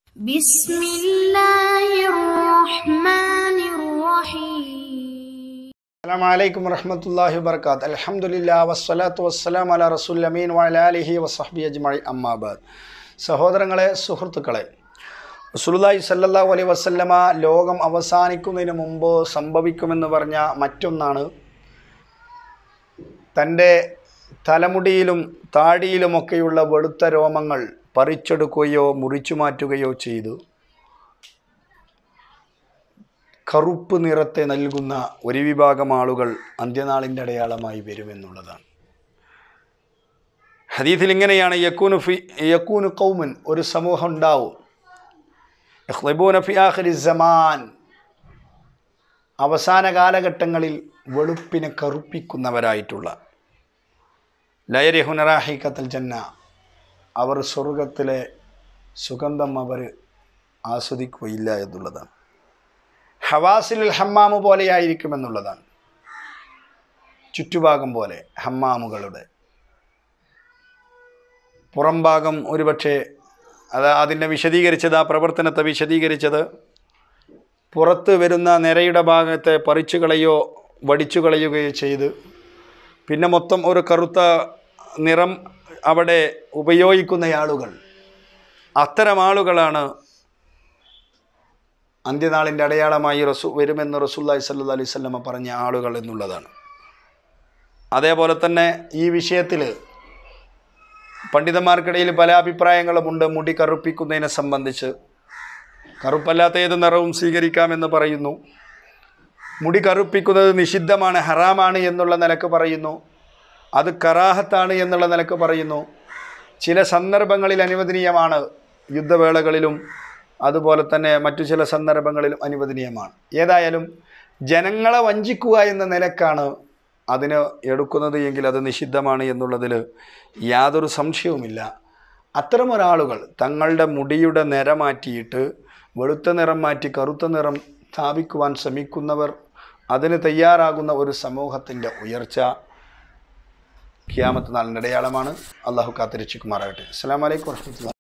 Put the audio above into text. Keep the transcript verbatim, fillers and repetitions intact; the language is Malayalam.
Bismillahirrahmanirrahim. Assalamualaikum warahmatullahi wabarakatuh. Alhamdulillah wassalatu wassalamu ala rasulil amin wa ala alihi wasahbihi ajma'in amma ba'd. സഹോദരങ്ങളെ, സുഹൃത്തുക്കളെ, റസൂലുള്ളാഹി സ്വല്ലല്ലാഹു അലൈഹി വസല്ലമ ലോകം അവസാനിക്കുന്നതിന് മുമ്പ് സംഭവിക്കുമെന്ന് പറഞ്ഞ മറ്റൊന്നാണ് തൻ്റെ തലമുടിയിലും താടിയിലുമൊക്കെയുള്ള വെളുത്ത രോമങ്ങൾ പറിച്ചെടുക്കുകയോ മുറിച്ചു മാറ്റുകയോ ചെയ്തു കറുപ്പ് നിറത്തെ നൽകുന്ന ഒരു വിഭാഗം ആളുകൾ അന്ത്യനാളിൻ്റെ അടയാളമായി വരുമെന്നുള്ളതാണ്. ഹദീസിൽ ഇങ്ങനെയാണ്, യകൂനു ഫി യകൂനു ഖൗമുൻ, ഒരു സമൂഹം ഉണ്ടാവും, യഖ്ളിബൂന ഫി ആഖിരി സമാൻ, അവസാന കാലഘട്ടങ്ങളിൽ വെളുപ്പിനെ കറുപ്പിക്കുന്നവരായിട്ടുള്ള, ലാ യരിഹുന റാഹിഖത്തൽ ജന്ന, അവർ സ്വർഗത്തിലെ സുഗന്ധം അവർ ആസ്വദിക്കുകയില്ല എന്നുള്ളതാണ്. ഹവാസിൽ ഹമ്മാമു പോലെയായിരിക്കുമെന്നുള്ളതാണ്, ചുറ്റുഭാഗം പോലെ ഹമ്മാമുകളുടെ പുറംഭാഗം ഒരുപക്ഷെ അത് അതിനെ വിശദീകരിച്ചത്, ആ പ്രവർത്തനത്തെ വിശദീകരിച്ചത്, പുറത്ത് വരുന്ന നിരയുടെ ഭാഗത്തെ പറിച്ചു കളയോ വടിച്ചു കളയുകയോ ചെയ്ത് പിന്നെ മൊത്തം ഒരു കറുത്ത നിറം അവിടെ ഉപയോഗിക്കുന്ന ആളുകൾ, അത്തരം ആളുകളാണ് അന്ത്യനാളിൻ്റെ അടയാളമായി റസൂ വരുമെന്ന് റസൂലുള്ളാഹി സ്വല്ലല്ലാഹു അലൈഹി വസല്ലമ പറഞ്ഞ ആളുകൾ എന്നുള്ളതാണ്. അതേപോലെ തന്നെ ഈ വിഷയത്തിൽ പണ്ഡിതന്മാർക്കിടയിൽ പല അഭിപ്രായങ്ങളുമുണ്ട്. മുടി കറുപ്പിക്കുന്നതിനെ സംബന്ധിച്ച് കറുപ്പല്ലാത്ത ഏത് നിറവും സ്വീകരിക്കാമെന്ന് പറയുന്നു. മുടി കറുപ്പിക്കുന്നത് നിഷിദ്ധമാണ്, ഹറാമാണ് എന്നുള്ള നിലക്ക് പറയുന്നു. അത് കറാഹത്താണ് എന്നുള്ള നിലക്ക് പറയുന്നു. ചില സന്ദർഭങ്ങളിൽ അനുവദനീയമാണ്, യുദ്ധവേളകളിലും അതുപോലെ തന്നെ മറ്റു ചില സന്ദർഭങ്ങളിലും അനുവദനീയമാണ്. ഏതായാലും ജനങ്ങളെ വഞ്ചിക്കുക എന്ന നിലക്കാണ് അതിന് എടുക്കുന്നത് എങ്കിൽ അത് നിഷിദ്ധമാണ് എന്നുള്ളതിൽ യാതൊരു സംശയവുമില്ല. അത്തരമൊരാളുകൾ തങ്ങളുടെ മുടിയുടെ നിറം മാറ്റിയിട്ട് വെളുത്ത നിറം മാറ്റി കറുത്ത നിറം സ്ഥാപിക്കുവാൻ ശ്രമിക്കുന്നവർ, അതിന് തയ്യാറാകുന്ന ഒരു സമൂഹത്തിൻ്റെ ഉയർച്ച ഖിയാമത്ത് നാളിൻ്റെ അടയാളമാണ്. അള്ളാഹു കാത്തിരക്ഷിക്കുമാറാകട്ടെ. അസ്സലാമു അലൈക്കും വറഹ്മത്തുള്ളാഹി.